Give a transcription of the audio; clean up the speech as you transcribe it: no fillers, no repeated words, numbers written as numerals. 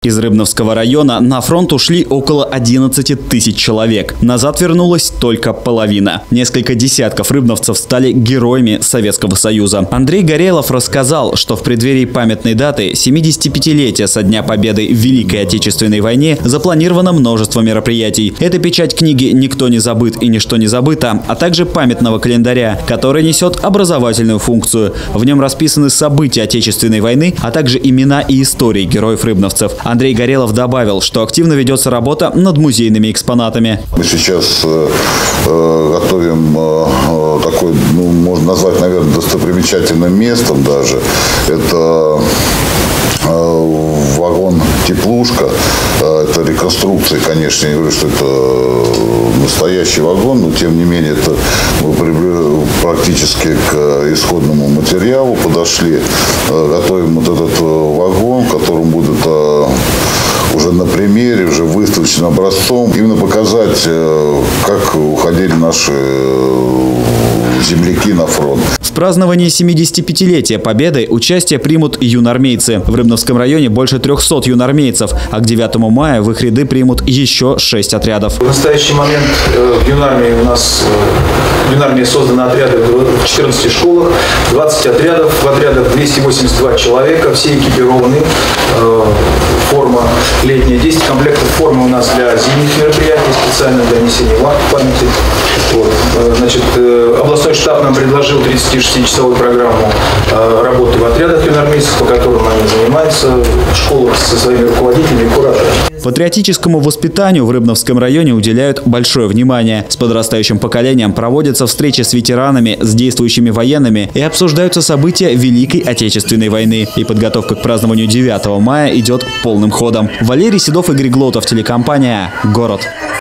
Из Рыбновского района на фронт ушли около 11 тысяч человек. Назад вернулась только половина. Несколько десятков рыбновцев стали героями Советского Союза. Андрей Горелов рассказал, что в преддверии памятной даты 75-летия со дня победы в Великой Отечественной войне запланировано множество мероприятий. Это печать книги «Никто не забыт и ничто не забыто», а также памятного календаря, который несет образовательную функцию. В нем расписаны события Отечественной войны, а также имена и истории героев-рыбновцев. Андрей Горелов добавил, что активно ведется работа над музейными экспонатами. Мы сейчас готовим такой, можно назвать, наверное, достопримечательным местом даже. Это вагон «Теплушка». Это реконструкция, конечно, я не говорю, что это настоящий вагон, но тем не менее это мы практически к исходному материалу подошли. Готовим вот этот вагон, в котором будет уже на примере, уже выставочным образцом, именно показать, как уходили наши земляки на фронт. В праздновании 75-летия Победы участие примут юноармейцы. В Рыбновском районе больше 300 юноармейцев, а к 9 мая в их ряды примут еще 6 отрядов. В настоящий момент в юнармии у нас созданы отряды в 14 школах, 20 отрядов, в отрядах 282 человека, все экипированы, форма летняя, 10 комплектов формы у нас для зимних мероприятий, специально для несения памяти. Вот. Значит, областной штаб нам предложил 36-часовую программу работы в отрядах юноармейцев, по которым они занимаются в школах со своими руководителями и кураторами. Патриотическому воспитанию в Рыбновском районе уделяют большое внимание. С подрастающим поколением проводятся встречи с ветеранами, с действующими военными и обсуждаются события Великой Отечественной войны. И подготовка к празднованию 9 мая идет полным ходом. Валерий Седов, Игорь Глотов, телекомпания «Город».